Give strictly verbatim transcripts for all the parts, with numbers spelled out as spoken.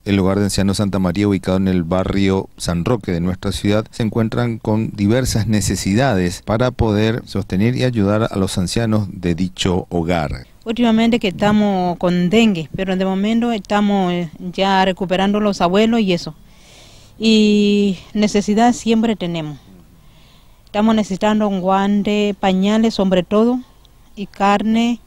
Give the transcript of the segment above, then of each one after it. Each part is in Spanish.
el Hogar de Ancianos Santa María, ubicado en el barrio San Roque de nuestra ciudad, se encuentran con diversas necesidades para poder sostener y ayudar a los ancianos de dicho hogar. Últimamente que estamos con dengue, pero de momento estamos ya recuperando los abuelos y eso. Y necesidad siempre tenemos. Estamos necesitando un guante, pañales sobre todo, y carne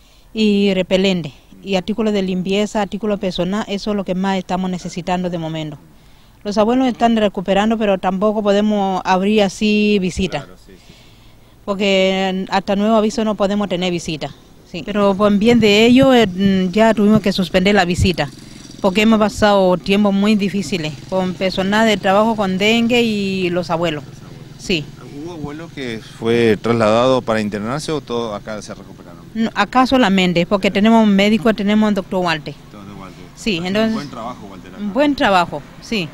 y repelente. Y artículos de limpieza, artículos personales, eso es lo que más estamos necesitando de momento. Los abuelos están recuperando, pero tampoco podemos abrir así visitas. Claro, sí, sí. Porque hasta nuevo aviso no podemos tener visitas. Sí. Pero por bien de ellos ya tuvimos que suspender la visita, porque hemos pasado tiempos muy difíciles, con personal de trabajo con dengue y los abuelos. Los abuelos. Sí. ¿Hubo abuelo que fue trasladado para internarse o todo acá se recuperaron? No, acá solamente, porque tenemos un médico, tenemos un doctor Walter. Entonces, Walter. Sí, entonces, un buen trabajo, Walter. Acá. Un buen trabajo, sí.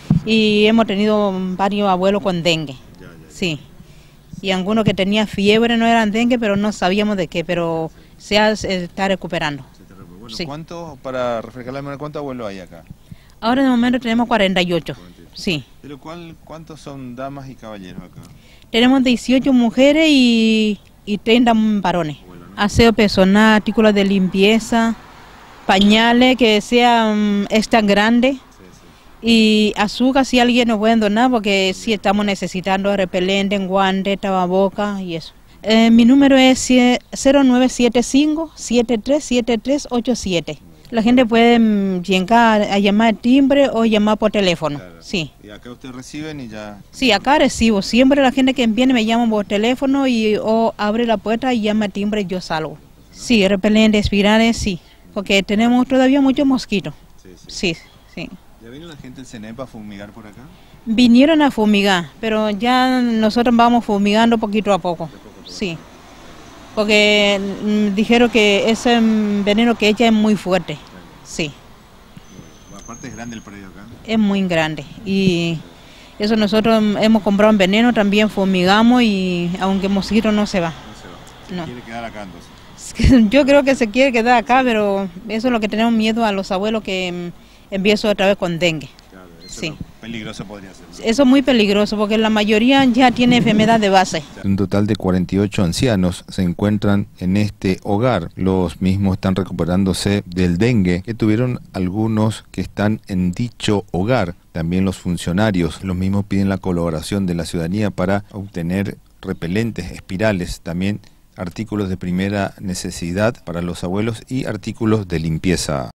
Y hemos tenido varios abuelos con dengue. Ya, ya, ya. Sí. Y algunos que tenían fiebre no eran dengue, pero no sabíamos de qué, pero se está recuperando. Bueno, sí. ¿Cuánto, para refrescar la memoria, cuántos abuelos hay acá? Ahora de momento tenemos cuarenta y ocho, cuarenta y ocho. Sí. ¿De lo cual cuántos son damas y caballeros acá? Tenemos dieciocho mujeres y, y treinta varones. Bueno, ¿no? Aseo personal, artículos de limpieza, pañales que sean extra grandes. Y azúcar si alguien nos puede donar, porque sí estamos necesitando repelente, guantes, tapaboca y eso. Eh, mi número es cero nueve siete cinco, siete tres siete tres ocho siete. La gente puede llegar a llamar timbre o llamar por teléfono. Claro. Sí. ¿Y acá ustedes reciben y ya? Sí, acá recibo. Siempre la gente que viene me llama por teléfono y o abre la puerta y llama timbre y yo salgo. Sí, repelente, espirales, sí. Porque tenemos todavía muchos mosquitos. Sí, sí. sí, sí. ¿Ya vino la gente del CENEP a fumigar por acá? Vinieron a fumigar, pero ya nosotros vamos fumigando poquito a poco. poco, poco. Sí, porque mm, dijeron que ese veneno que echa es muy fuerte. Sí. Aparte es grande el predio acá. Es muy grande y eso nosotros hemos comprado un veneno, también fumigamos y aunque el mosquito no se va. No se va. Se no. quiere quedar acá entonces. Yo creo que se quiere quedar acá, pero eso es lo que tenemos miedo a los abuelos que empiezo otra vez con dengue. Claro, eso sí. Peligroso podría ser, ¿no? Eso es muy peligroso porque la mayoría ya tiene enfermedad de base. Un total de cuarenta y ocho ancianos se encuentran en este hogar. Los mismos están recuperándose del dengue que tuvieron algunos que están en dicho hogar. También los funcionarios, los mismos piden la colaboración de la ciudadanía para obtener repelentes, espirales, también artículos de primera necesidad para los abuelos y artículos de limpieza.